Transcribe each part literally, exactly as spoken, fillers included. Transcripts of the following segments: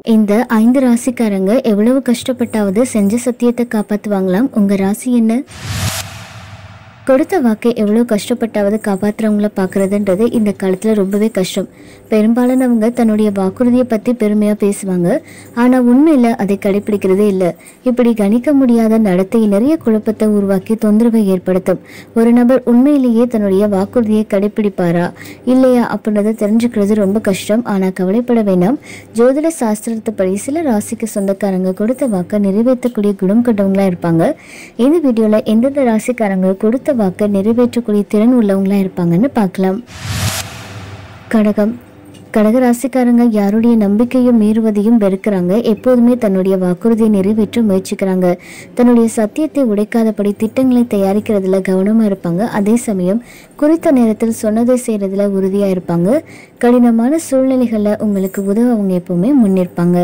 இந்த ஐந்து ராசிக்காரங்க எவ்வளவு கஷ்டப்பட்டாவது செஞ்ச சத்தியத்தை காப்பாற்றுவாங்களாம். உங்க ராசி என்ன? கொடுத்த வாக்கை எவ்வளோ கஷ்டப்பட்டாவது காப்பாற்றுறவங்கள பார்க்குறதுன்றது இந்த காலத்தில் ரொம்பவே கஷ்டம். பெரும்பாலானவங்க தன்னுடைய வாக்குறுதியை பற்றி பெருமையாக பேசுவாங்க, ஆனால் உண்மையில் அதை கடைப்பிடிக்கிறதே இல்லை. இப்படி கணிக்க முடியாத நடத்தை நிறைய குழப்பத்தை உருவாக்கி தொந்தரவை ஏற்படுத்தும். ஒரு நபர் உண்மையிலேயே தன்னுடைய வாக்குறுதியை கடைப்பிடிப்பாரா இல்லையா அப்படின்றத தெரிஞ்சுக்கிறது ரொம்ப கஷ்டம். ஆனால் கவலைப்பட வேண்டாம். ஜோதிட சாஸ்திரத்துப்படி சில ராசிக்கு சொந்தக்காரங்க கொடுத்த வாக்கை நிறைவேற்றக்கூடிய குணம் கொண்டவங்களா இருப்பாங்க. இந்த வீடியோவில் எந்தெந்த ராசிக்காரங்க கொடுத்த வாக்கை நிறைவேற்றக்கூடிய திறன் உள்ளவங்களா இருப்பாங்கன்னு பார்க்கலாம். கடகம். கடக ராசிக்காரங்க யாருடைய நம்பிக்கையும் மீறுவதையும் வெறுக்கிறாங்க. எப்போதுமே தன்னுடைய வாக்குறுதியை நிறைவேற்ற முயற்சிக்கிறாங்க. தன்னுடைய சத்தியத்தை உடைக்காதபடி திட்டங்களை தயாரிக்கிறதுல கவனமா இருப்பாங்க. அதே சமயம் குறித்த நேரத்தில் சொன்னதை செய்யறதுல உறுதியா இருப்பாங்க. கடினமான சூழ்நிலைகள்ல உங்களுக்கு உதவ அவங்க எப்பவுமே முன்னிற்பாங்க.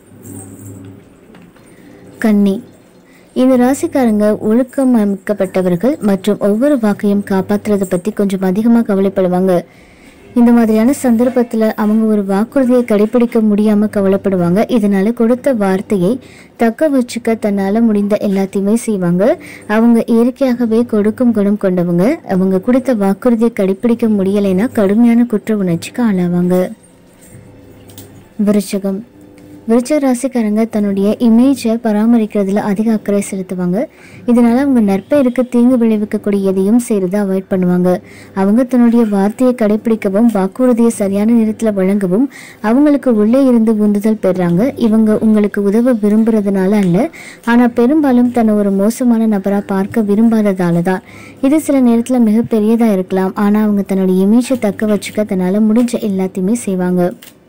கன்னி. இந்த ராசிக்காரங்க ஒழுக்கம் அமைக்கப்பட்டவர்கள் மற்றும் ஒவ்வொரு வாக்கையும் காப்பாற்றுறதை பற்றி கொஞ்சம் அதிகமாக கவலைப்படுவாங்க. இந்த மாதிரியான சந்தர்ப்பத்தில் அவங்க ஒரு வாக்குறுதியை கடைபிடிக்க முடியாமல் கவலைப்படுவாங்க. இதனால கொடுத்த வார்த்தையை தக்க வச்சுக்க தன்னால் முடிந்த எல்லாத்தையுமே செய்வாங்க. அவங்க இயற்கையாகவே கொடுக்கும் குணம் கொண்டவங்க. அவங்க கொடுத்த வாக்குறுதியை கடைபிடிக்க முடியலைன்னா கடுமையான குற்ற உணர்ச்சிக்கு ஆளாவாங்க. விருச்சகம். விருச்சிக ராசிக்காரங்க தன்னுடைய இமேஜை பராமரிக்கிறதுல அதிக அக்கறை செலுத்துவாங்க. இதனால அவங்க நற்பெயருக்கு தீங்கு விளைவிக்கக்கூடிய எதையும் செய்யறதை அவாய்ட் பண்ணுவாங்க. அவங்க தன்னுடைய வார்த்தையை கடைபிடிக்கவும் வாக்குறுதியை சரியான நேரத்தில் வழங்கவும் அவங்களுக்கு உள்ளே இருந்து உந்துதல் பெறாங்க. இவங்க உங்களுக்கு உதவ விரும்புறதுனால அல்ல, ஆனால் பெரும்பாலும் தன்னை ஒரு மோசமான நபராக பார்க்க விரும்பாததால தான். இது சில நேரத்தில் மிகப்பெரியதாக இருக்கலாம், ஆனால் அவங்க தன்னுடைய இமேஜை தக்க வச்சுக்க தன்னால் முடிஞ்ச எல்லாத்தையுமே செய்வாங்க.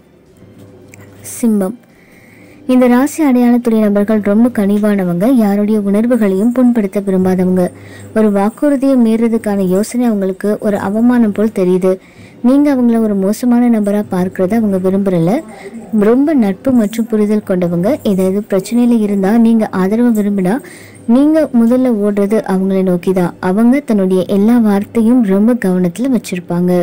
சிம்மம். இந்த ராசி அடையாளத்துடைய நபர்கள் ரொம்ப கனிவானவங்க. யாருடைய உணர்வுகளையும் புண்படுத்த விரும்பாதவங்க. ஒரு வாக்குறுதியை மீறதுக்கான யோசனை அவங்களுக்கு ஒரு அவமானம் போல் தெரியுது. நீங்க அவங்கள ஒரு மோசமான நபரா பார்க்கறத அவங்க விரும்புறல. ரொம்ப நட்பு மற்றும் புரிதல் கொண்டவங்க. ஏதாவது பிரச்சனையில இருந்தா நீங்க ஆதரவு விரும்பினா நீங்க முதல்ல ஓடுறது அவங்கள நோக்கிதான். அவங்க தன்னுடைய எல்லா வார்த்தையும் ரொம்ப கவனத்துல வச்சிருப்பாங்க.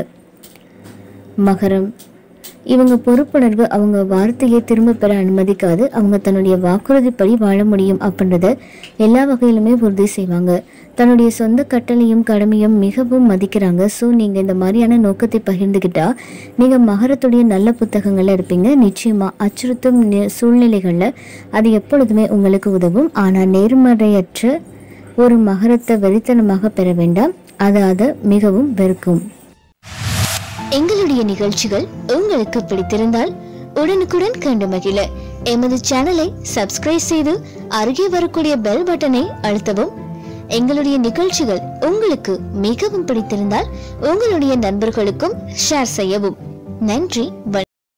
மகரம். இவங்க பொறுப்புணர்வு அவங்க வார்த்தையை திரும்ப பெற அனுமதிக்காது. அவங்க தன்னுடைய வாக்குறுதிப்படி வாழ முடியும் அப்படின்றத எல்லா வகையிலுமே உறுதி செய்வாங்க. தன்னுடைய சொந்த கட்டளையும் கடமையும் மிகவும் மதிக்கிறாங்க. ஸோ நீங்கள் இந்த மாதிரியான நோக்கத்தை பகிர்ந்துக்கிட்டா நீங்கள் மகரத்துடைய நல்ல புத்தகங்கள்ல இருப்பீங்க. நிச்சயமாக அச்சுறுத்தும் சூழ்நிலைகளில் அது எப்பொழுதுமே உங்களுக்கு உதவும். ஆனால் நேர்மறையற்ற ஒரு மகரத்தை வெறித்தனமாக பெற வேண்டாம், அது அதை மிகவும் வெறுக்கும். எங்களுடைய நிகழ்ச்சிகள் உங்களுக்கு பிடித்திருந்தால் உடனுக்குடன் கண்டு மகிழ எமது சேனலை சப்ஸ்கிரைப் செய்து அருகே வரக்கூடிய பெல் பட்டனை அழுத்தவும். எங்களுடைய நிகழ்ச்சிகள் உங்களுக்கு மிகவும் பிடித்திருந்தால் உங்களுடைய நண்பர்களுக்கும் ஷேர் செய்யவும். நன்றி.